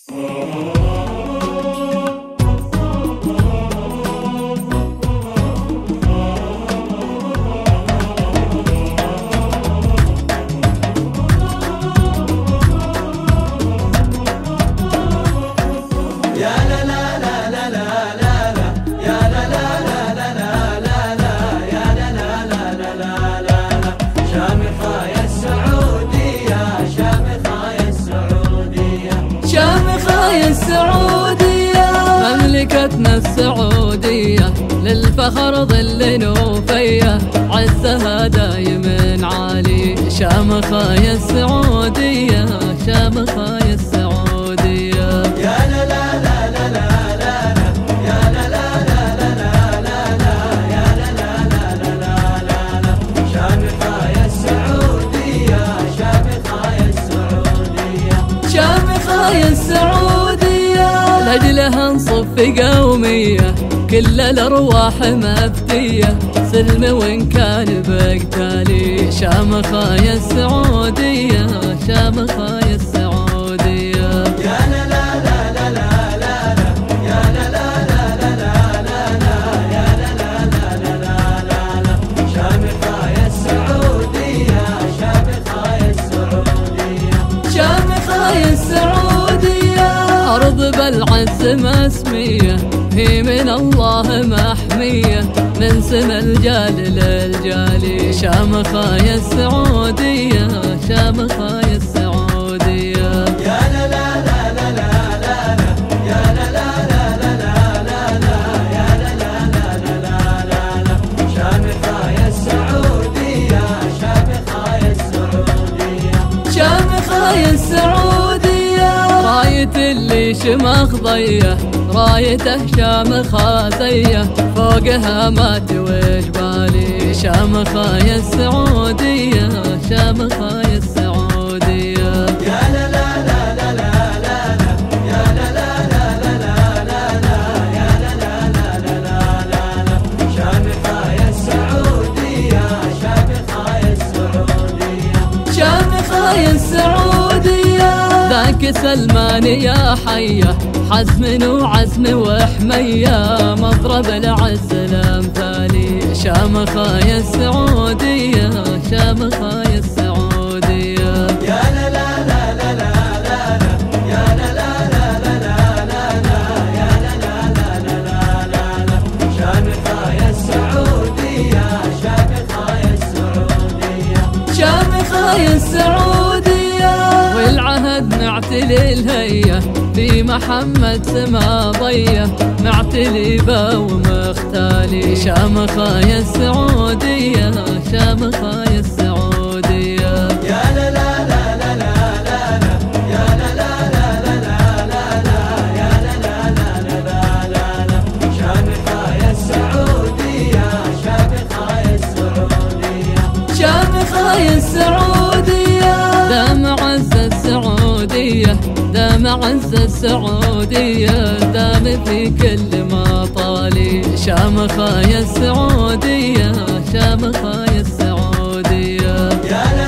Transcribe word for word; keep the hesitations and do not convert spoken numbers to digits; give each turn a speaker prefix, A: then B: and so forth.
A: السعودية مملكتنا السعودية للفخر ظل نوفية عزها دايم عالي شامخة يا السعودية شامخة يا السعودية
B: يا لا لا لا لا لا لا يا لا لا لا لا لا لا يا لا لا لا لا لا لا شامخة يا السعودية شامخة يا السعودية
A: شامخة يا السعودية لأجلها نصف قومية كل الأرواح مفتية سلم وإن كان بقتالي شامخة يا السعودية شامخة يا السعودية
B: يا لا لا لا لا لا لا يا لا لا لا لا لا لا يا لا لا لا لا لا لا شامخة يا السعودية شامخة يا السعودية
A: شامخة يا السعودية أرض بالعز مسمية هي من الله محمية من سما الجال للجالي شامخة يا السعودية شامخة يا السعودية
B: يا لا لا لا لا لا يا لا لا لا لا لا يا لا لا لا لا لا شامخة يا السعودية شامخة يا السعودية
A: شامخة يا السعودية راية اللي شمخ ضيه رايته شامخة زيه فوقها ما توج بالي شامخة يا السعودية شامخة يا السعودية
B: يا لا لا لا لا لا يا لا لا لا لا لا يا لا لا لا لا لا شامخة يا السعودية شامخة يا السعودية
A: شامخة يا السعودية ذاك سلمان يا حيه حزم وعزم وحمية مضرب العز الأمثالي شامخة يا السعودية شامخة يا السعودية
B: يا لا لا لا لا لا يا لا لا لا لا لا يا لا لا لا لا لا شامخة يا السعودية شامخة يا السعودية
A: شامخة يا السعودية والعهد نعتلي الهية في محمد سما ضيه معتلي با ومختالي شامخة يا السعودية شامخة يا السعودية
B: يا لا لا لا لا لا يا لا لا لا لا لا يا لا لا لا لا لا شامخة يا السعودية شامخة يا السعودية
A: شامخة يا السعودية دام عز السعودية دام عز السعودية دام في كل مطالي شامخة يا السعودية شامخة يا السعودية
B: يا لا